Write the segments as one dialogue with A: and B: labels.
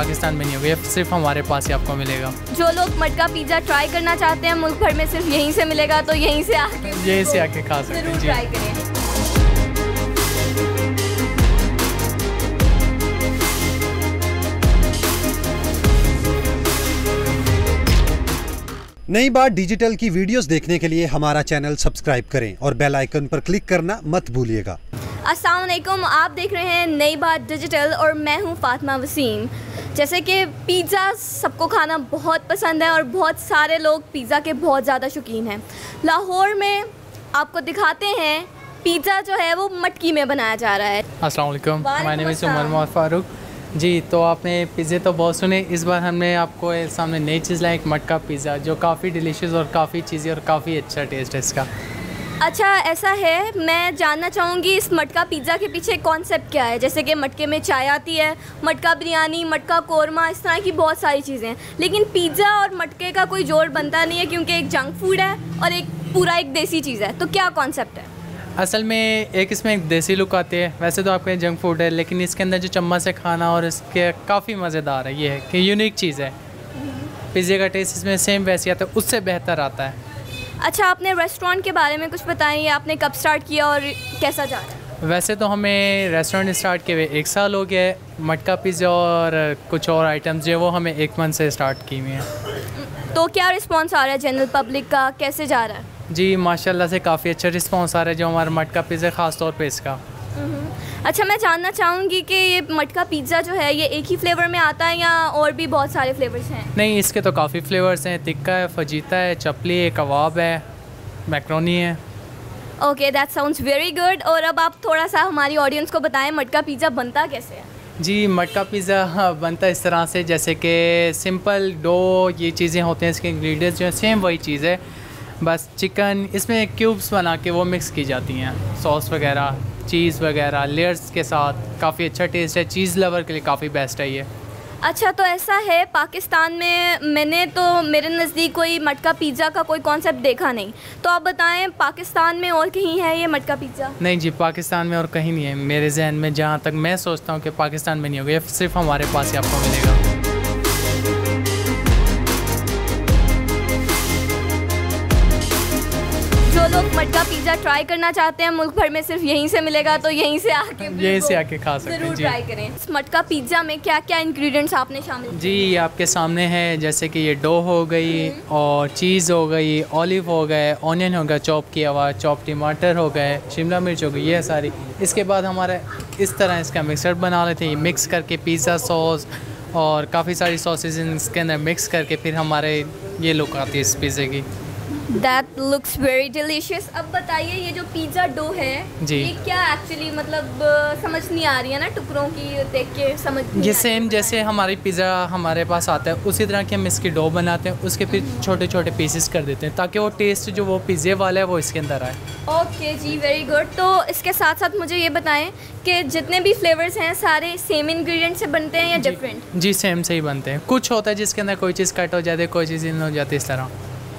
A: पाकिस्तान में नहीं होगा, ये सिर्फ हमारे पास ही आपको मिलेगा।
B: जो लोग मटका पिज़्ज़ा ट्राई करना चाहते हैं मुल्क भर में सिर्फ यहीं से मिलेगा, तो यहीं से आके
A: खा सकते हैं।
B: ज़रूर ट्राई करें।
C: नई बात डिजिटल की वीडियोस देखने के लिए हमारा चैनल सब्सक्राइब करें और बेल आइकन पर क्लिक करना मत भूलिएगा।
B: अस्सलाम वालेकुम, आप देख रहे हैं नई बात डिजिटल और मैं हूं फातिमा वसीम। जैसे कि पिज़्ज़ा सबको खाना बहुत पसंद है और बहुत सारे लोग पिज़्ज़ा के बहुत ज़्यादा शौकीन हैं। लाहौर में आपको दिखाते हैं पिज़्ज़ा जो है वो मटकी में बनाया जा रहा है।
A: अस्सलाम वालेकुम, my name is Umar Mohammad Farooq. जी, तो आपने पिज़्ज़े तो बहुत सुने, इस बार हमने आपको सामने नई चीज़ लाई, एक मटका पिज़्ज़ा जो काफ़ी डिलीशियस और काफ़ी चीज़ी और काफ़ी अच्छा टेस्ट है इसका।
B: अच्छा, ऐसा है, मैं जानना चाहूँगी इस मटका पिज़्ज़ा के पीछे कॉन्सेप्ट क्या है। जैसे कि मटके में चाय आती है, मटका बिरयानी, मटका कोरमा, इस तरह की बहुत सारी चीज़ें हैं, लेकिन पिज़्ज़ा और मटके का कोई जोड़ बनता नहीं है क्योंकि एक जंक फूड है और एक पूरा एक देसी चीज़ है। तो क्या कॉन्सेप्ट है?
A: असल में एक इसमें एक देसी लुक आती है, वैसे तो आपका जंक फूड है, लेकिन इसके अंदर जो चम्मच से खाना और इसके काफ़ी मज़ेदार है, ये है कि यूनिक चीज़ है। पिज़्ज़े का टेस्ट इसमें सेम वैसे आता है, उससे बेहतर आता है।
B: अच्छा, आपने रेस्टोरेंट के बारे में कुछ बताइए, आपने कब स्टार्ट किया और कैसा जा रहा है?
A: वैसे तो हमें रेस्टोरेंट स्टार्ट किए हुए 1 साल हो गया है। मटका पिज़्ज़ा और कुछ और आइटम्स जो वो हमें 1 मंथ से स्टार्ट की हुई हैं।
B: तो क्या रिस्पॉन्स आ रहा है जनरल पब्लिक का, कैसे जा रहा है?
A: जी माशाल्लाह से काफ़ी अच्छा रिस्पॉन्स आ रहा है जो हमारा मटका पिज़्ज़ा ख़ास तौर पे इसका।
B: अच्छा, मैं जानना चाहूँगी कि ये मटका पिज़्ज़ा जो है ये एक ही फ्लेवर में आता है या और भी बहुत सारे फ्लेवर्स हैं?
A: नहीं, इसके तो काफ़ी फ्लेवर्स हैं, टिक्का है, फजीता है, चपली है, कबाब है, मैक्रोनी है।
B: Okay, that sounds very good. और अब आप थोड़ा सा हमारी ऑडियंस को बताएं मटका पिज़्ज़ा बनता कैसे है?
A: जी, मटका पिज़्ज़ा बनता इस तरह से जैसे कि सिंपल डो, ये चीज़ें होते हैं, इसके इंग्रेडिएंट्स जो है सेम वही चीज़ है, बस चिकन इसमें क्यूब्स बना के वो मिक्स की जाती हैं, सॉस वगैरह, चीज़ वगैरह लेयर्स के साथ। काफ़ी अच्छा टेस्ट है, चीज़ लवर के लिए काफ़ी बेस्ट है ये।
B: अच्छा, तो ऐसा है पाकिस्तान में मैंने तो मेरे नज़दीक कोई मटका पिज़्ज़ा का कोई कॉन्सेप्ट देखा नहीं, तो आप बताएं पाकिस्तान में और कहीं है ये मटका पिज़्ज़ा?
A: नहीं जी, पाकिस्तान में और कहीं नहीं है मेरे जहन में, जहाँ तक मैं सोचता हूँ कि पाकिस्तान में नहीं होगा, ये सिर्फ हमारे पास ही आपको मिलेगा।
B: जो लोग मटका पिज़्ज़ा ट्राई करना चाहते हैं मुल्क भर में सिर्फ यहीं से मिलेगा, तो यहीं से आके
A: खा सकते हैं।
B: ज़रूर ट्राई करें। इस मटका पिज़्ज़ा में क्या क्या इंग्रेडिएंट्स आपने शामिल किए?
A: जी, ये आपके सामने है, जैसे कि ये डो हो गई और चीज़ हो गई, ऑलिव हो गए, ऑनियन हो गया चॉप किया हुआ, चॉप टमाटर हो गए, शिमला मिर्च हो गई, ये सारी। इसके बाद हमारे इस तरह इसका मिक्सर बना लेते हैं, मिक्स करके पिज़्ज़ा सॉस और काफ़ी सारी सॉसेज इसके अंदर मिक्स करके फिर हमारे ये लुक आती है इस पिज़्ज़े की।
B: That looks very delicious। अब बताइए ये जो पिज़्ज़ा डो है
A: जी,
B: ये क्या एक्चुअली मतलब समझ नहीं आ रही है ना, टुकड़ों की देख के समझ नहीं
A: ये
B: आ रही
A: सेम
B: है।
A: जैसे हमारी पिज़्ज़ा हमारे पास आता है उसी तरह के हम इसकी डो बनाते हैं, उसके फिर छोटे छोटे पीसेस कर देते हैं ताकि वो टेस्ट जो वो पिज़्ज़े वाला है वो इसके अंदर आए।
B: ओके जी, वेरी गुड। तो इसके साथ साथ मुझे ये बताएं कि जितने भी फ्लेवर्स हैं सारे सेम इंग्रेडिएंट से बनते हैं या डिफरेंट?
A: जी, सेम से ही बनते हैं, कुछ होता है जिसके अंदर कोई चीज़ कट हो जाती है, कोई चीज़ इन हो जाती है, इस तरह।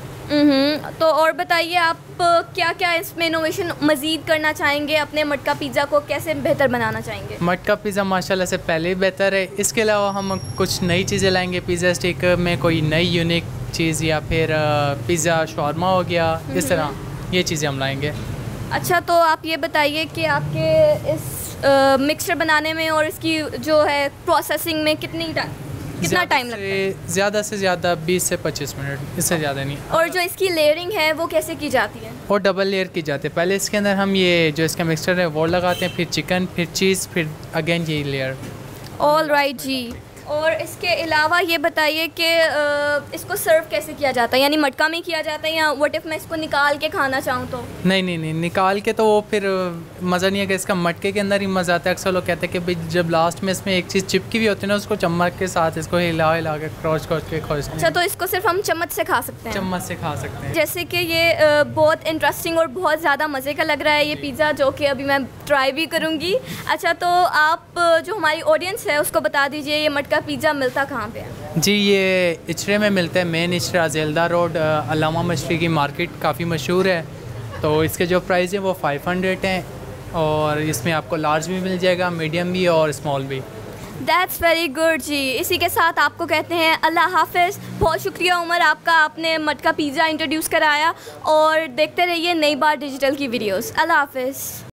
B: तो और बताइए आप क्या क्या इसमें इनोवेशन मज़ीद करना चाहेंगे, अपने मटका पिज़्ज़ा को कैसे बेहतर बनाना चाहेंगे?
A: मटका पिज़्ज़ा माशाल्लाह से पहले ही बेहतर है, इसके अलावा हम कुछ नई चीज़ें लाएंगे। पिज़्ज़ा स्टिक में कोई नई यूनिक चीज़ या फिर पिज़्ज़ा शॉर्मा हो गया, इस तरह ये चीज़ें हम लाएंगे। अच्छा,
B: तो आप ये बताइए कि आपके इस मिक्सचर बनाने में और इसकी जो है प्रोसेसिंग में कितना टाइम लगता है?
A: ज़्यादा से ज़्यादा 20 से 25 मिनट, इससे ज़्यादा नहीं।
B: और जो इसकी लेयरिंग है वो कैसे की जाती है?
A: और डबल लेयर की जाती है, पहले इसके अंदर हम ये जो इसका मिक्सचर है वो लगाते हैं, फिर चिकन, फिर चीज़, फिर अगेन ये लेयर।
B: ऑल राइट जी। और इसके अलावा ये बताइए कि इसको सर्व कैसे किया जाता है, यानी मटका में किया जाता है या व्हाट इफ़ मैं इसको निकाल के खाना चाहूँ तो?
A: नहीं, निकाल के तो वो फिर मज़ा नहीं है कि इसका मटके के अंदर ही मज़ा आता है। अक्सर लोग कहते हैं कि भाई जब लास्ट में इसमें एक चीज़ चिपकी हुई होती है ना, उसको चम्मच के साथ इसको हिला के क्रॉच के खोज।
B: अच्छा, तो इसको सिर्फ हम चम्मच से खा सकते हैं?
A: चम्मच से खा सकते हैं।
B: जैसे कि ये बहुत इंटरेस्टिंग और बहुत ज़्यादा मज़े का लग रहा है ये पिज़्ज़ा, जो कि अभी मैं ट्राई भी करूँगी। अच्छा, तो आप जो हमारी ऑडियंस है उसको बता दीजिए ये मटका पिज़्ज़ा मिलता कहाँ पे है?
A: जी, ये इचरे में मिलता है, मेन इचरा जेल्दा रोड, अलामा मछली की मार्केट काफ़ी मशहूर है। तो इसके जो प्राइस है वो 500 हैं और इसमें आपको लार्ज भी मिल जाएगा, मीडियम भी और स्मॉल भी।
B: दैट्स वेरी गुड जी। इसी के साथ आपको कहते हैं अल्लाह हाफ़िज़। बहुत शुक्रिया उमर आपका, आपने मटका पिज़्ज़ा इंट्रोड्यूस कराया, और देखते रहिए नई बार डिजिटल की वीडियोस। अल्लाह हाफ़िज़।